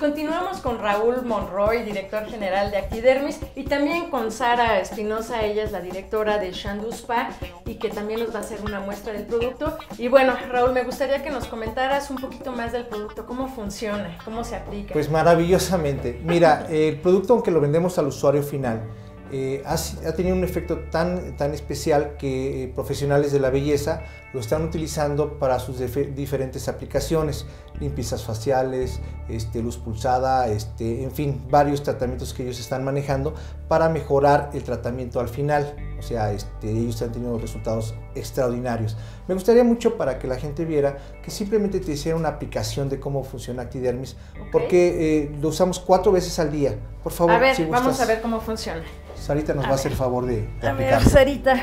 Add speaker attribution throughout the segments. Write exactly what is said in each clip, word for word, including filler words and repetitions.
Speaker 1: continuamos con Raúl Monroy, director general de Actidermis, y también con Sara Espinosa, ella es la directora de Shandu Spa y que también nos va a hacer una muestra del producto. Y bueno, Raúl, me gustaría que nos comentaras un poquito más del producto, cómo funciona, cómo se aplica.
Speaker 2: Pues maravillosamente. Mira, el producto, aunque lo vendemos al usuario final, Eh, ha, ha tenido un efecto tan, tan especial que eh, profesionales de la belleza lo están utilizando para sus diferentes aplicaciones, limpiezas faciales, este, luz pulsada, este, en fin, varios tratamientos que ellos están manejando para mejorar el tratamiento al final. O sea, este, ellos han tenido resultados extraordinarios. Me gustaría mucho para que la gente viera que simplemente te hiciera una aplicación de cómo funciona Actidermis, okay, porque eh, lo usamos cuatro veces al día. Por favor,
Speaker 1: a ver,
Speaker 2: si
Speaker 1: vamos a ver cómo funciona.
Speaker 2: Sarita nos a va ver. a hacer favor de, de
Speaker 1: a
Speaker 2: aplicarlo.
Speaker 1: ver, Sarita.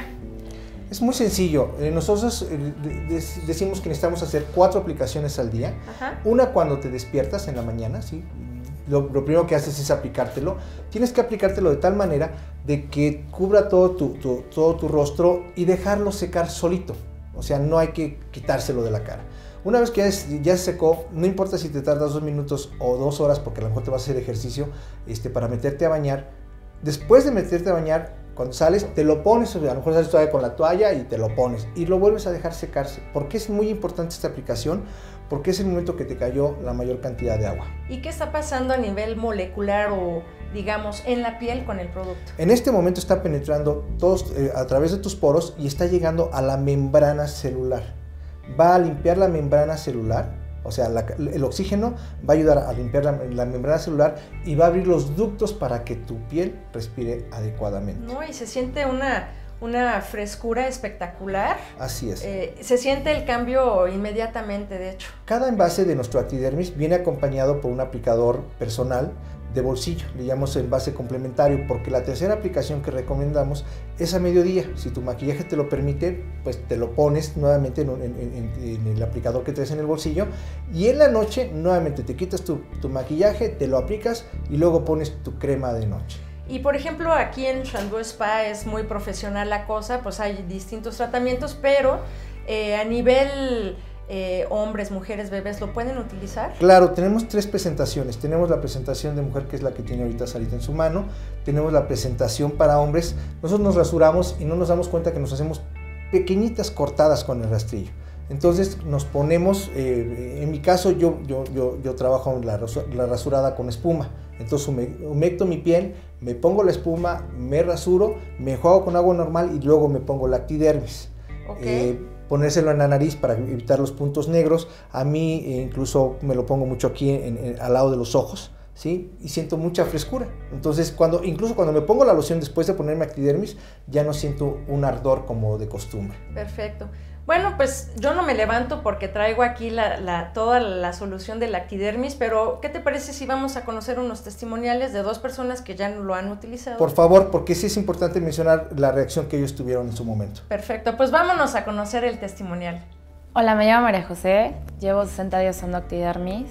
Speaker 2: Es muy sencillo. Eh, nosotros eh, de, decimos que necesitamos hacer cuatro aplicaciones al día. Ajá. Una cuando te despiertas en la mañana, ¿sí? Lo, lo primero que haces es aplicártelo. Tienes que aplicártelo de tal manera de que cubra todo tu, tu, todo tu rostro y dejarlo secar solito. O sea, no hay que quitárselo de la cara. Una vez que ya, es, ya se secó, no importa si te tardas dos minutos o dos horas, porque a lo mejor te vas a hacer ejercicio este, para meterte a bañar. Después de meterte a bañar, cuando sales, te lo pones, a lo mejor sales todavía con la toalla y te lo pones y lo vuelves a dejar secarse. ¿Por qué es muy importante esta aplicación? Porque es el momento que te cayó la mayor cantidad de agua.
Speaker 1: ¿Y qué está pasando a nivel molecular o, digamos, en la piel con el producto?
Speaker 2: En este momento está penetrando todos, eh, a través de tus poros y está llegando a la membrana celular. Va a limpiar la membrana celular. O sea, la, el oxígeno va a ayudar a limpiar la, la membrana celular y va a abrir los ductos para que tu piel respire adecuadamente.
Speaker 1: No, y se siente una, una frescura espectacular.
Speaker 2: Así es.
Speaker 1: Eh, se siente el cambio inmediatamente, de hecho.
Speaker 2: Cada envase de nuestro Actidermis viene acompañado por un aplicador personal de bolsillo, le llamamos envase complementario, porque la tercera aplicación que recomendamos es a mediodía. Si tu maquillaje te lo permite, pues te lo pones nuevamente en, en, en, en el aplicador que traes en el bolsillo, y en la noche nuevamente te quitas tu, tu maquillaje, te lo aplicas y luego pones tu crema de noche.
Speaker 1: Y por ejemplo, aquí en Shandu Spa es muy profesional la cosa, pues hay distintos tratamientos, pero eh, a nivel Eh, hombres, mujeres, bebés, ¿lo pueden utilizar?
Speaker 2: Claro, tenemos tres presentaciones. Tenemos la presentación de mujer, que es la que tiene ahorita Sarita en su mano. Tenemos la presentación para hombres. Nosotros nos rasuramos y no nos damos cuenta que nos hacemos pequeñitas cortadas con el rastrillo. Entonces nos ponemos, eh, en mi caso yo, yo, yo, yo trabajo en la, la rasurada con espuma. Entonces humecto mi piel, me pongo la espuma, me rasuro, me enjuago con agua normal y luego me pongo la Actidermis.
Speaker 1: Okay.
Speaker 2: Eh, ponérselo en la nariz para evitar los puntos negros. A mí eh, incluso me lo pongo mucho aquí en, en, al lado de los ojos, ¿sí? Y siento mucha frescura. Entonces, cuando, incluso cuando me pongo la loción después de ponerme Actidermis, ya no siento un ardor como de costumbre.
Speaker 1: Perfecto. Bueno, pues yo no me levanto porque traigo aquí la, la, toda la solución del Actidermis, pero ¿qué te parece si vamos a conocer unos testimoniales de dos personas que ya lo han utilizado?
Speaker 2: Por favor, porque sí es importante mencionar la reacción que ellos tuvieron en su momento.
Speaker 1: Perfecto, pues vámonos a conocer el testimonial.
Speaker 3: Hola, me llamo María José, llevo sesenta días usando Actidermis.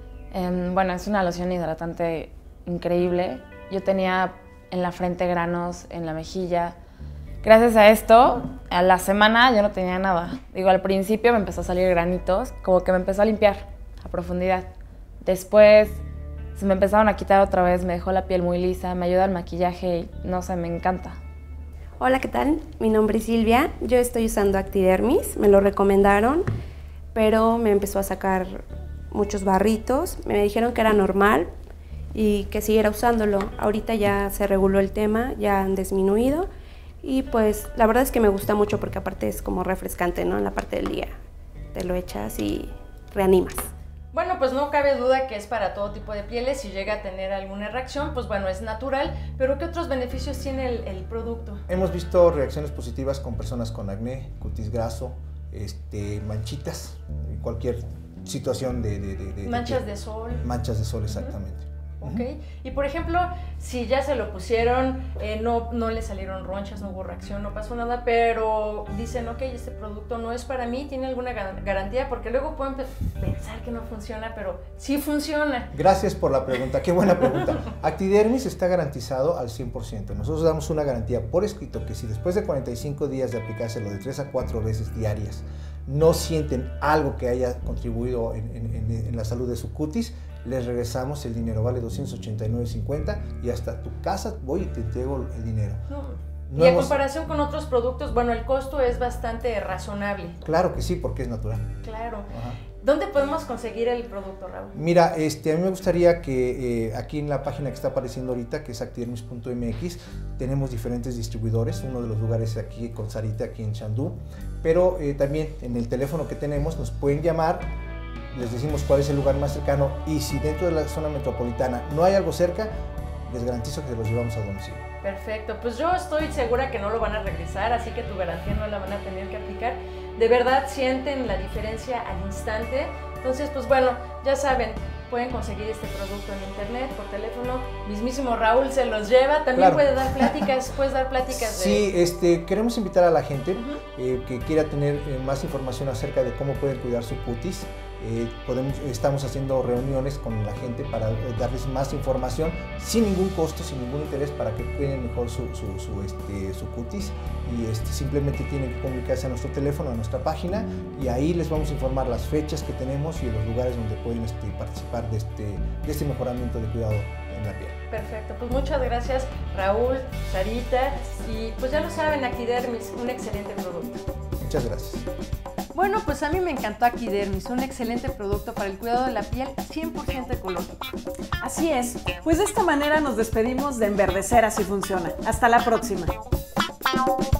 Speaker 3: Eh, bueno, es una loción hidratante increíble. Yo tenía en la frente granos, en la mejilla. Gracias a esto, a la semana yo no tenía nada. Digo, al principio me empezó a salir granitos, como que me empezó a limpiar a profundidad. Después se me empezaron a quitar otra vez, me dejó la piel muy lisa, me ayuda el maquillaje y no sé, me encanta.
Speaker 4: Hola, ¿qué tal? Mi nombre es Silvia, yo estoy usando Actidermis, me lo recomendaron, pero me empezó a sacar muchos barritos, me dijeron que era normal y que siguiera usándolo. Ahorita ya se reguló el tema, ya han disminuido. Y pues la verdad es que me gusta mucho porque aparte es como refrescante, ¿no? En la parte del día te lo echas y reanimas.
Speaker 1: Bueno, pues no cabe duda que es para todo tipo de pieles. Si llega a tener alguna reacción, pues bueno, es natural. Pero ¿qué otros beneficios tiene el, el producto?
Speaker 2: Hemos visto reacciones positivas con personas con acné, cutis graso, este, manchitas, cualquier situación de... de, de, de
Speaker 1: manchas
Speaker 2: de,
Speaker 1: de sol.
Speaker 2: Manchas de sol, exactamente.
Speaker 1: Ok, y por ejemplo, si ya se lo pusieron, eh, no, no le salieron ronchas, no hubo reacción, no pasó nada, pero dicen, ok, este producto no es para mí, ¿tiene alguna garantía? Porque luego pueden pensar que no funciona, pero sí funciona.
Speaker 2: Gracias por la pregunta, qué buena pregunta. Actidermis está garantizado al cien por ciento. Nosotros damos una garantía por escrito que si después de cuarenta y cinco días de aplicárselo de tres a cuatro veces diarias, no sienten algo que haya contribuido en, en, en, en la salud de su cutis, les regresamos el dinero, vale doscientos ochenta y nueve cincuenta y hasta tu casa voy y te entrego el dinero.
Speaker 1: No.
Speaker 2: No
Speaker 1: y
Speaker 2: hemos...
Speaker 1: en comparación con otros productos, bueno, el costo es bastante razonable.
Speaker 2: Claro que sí, porque es natural.
Speaker 1: Claro.
Speaker 2: Ajá.
Speaker 1: ¿Dónde podemos conseguir el producto, Raúl?
Speaker 2: Mira, este, a mí me gustaría que eh, aquí en la página que está apareciendo ahorita, que es actidermis punto m x, tenemos diferentes distribuidores, uno de los lugares aquí con Sarita, aquí en Xandú, pero eh, también en el teléfono que tenemos nos pueden llamar, les decimos cuál es el lugar más cercano y si dentro de la zona metropolitana no hay algo cerca, les garantizo que se los llevamos a domicilio.
Speaker 1: Perfecto, pues yo estoy segura que no lo van a regresar, así que tu garantía no la van a tener que aplicar. De verdad sienten la diferencia al instante. Entonces, pues bueno, ya saben, pueden conseguir este producto en internet, por teléfono. Mismísimo Raúl se los lleva. También
Speaker 2: claro.
Speaker 1: puede dar pláticas, puedes dar pláticas de...
Speaker 2: Sí, este, queremos invitar a la gente
Speaker 1: Uh-huh.
Speaker 2: eh, que quiera tener eh, más información acerca de cómo pueden cuidar su cutis. Eh, podemos, estamos haciendo reuniones con la gente para eh, darles más información sin ningún costo, sin ningún interés, para que cuiden mejor su, su, su, este, su cutis. Y este, simplemente tienen que comunicarse a nuestro teléfono, a nuestra página, y ahí les vamos a informar las fechas que tenemos y los lugares donde pueden este, participar de este, de este mejoramiento de cuidado en la piel.
Speaker 1: Perfecto, pues muchas gracias Raúl, Sarita, y pues ya lo saben, Actidermis, un excelente producto.
Speaker 2: Muchas gracias.
Speaker 1: Bueno, pues a mí me encantó Actidermis, un excelente producto para el cuidado de la piel cien por ciento ecológico.
Speaker 5: Así es, pues de esta manera nos despedimos de Enverdecer Así Funciona. Hasta la próxima.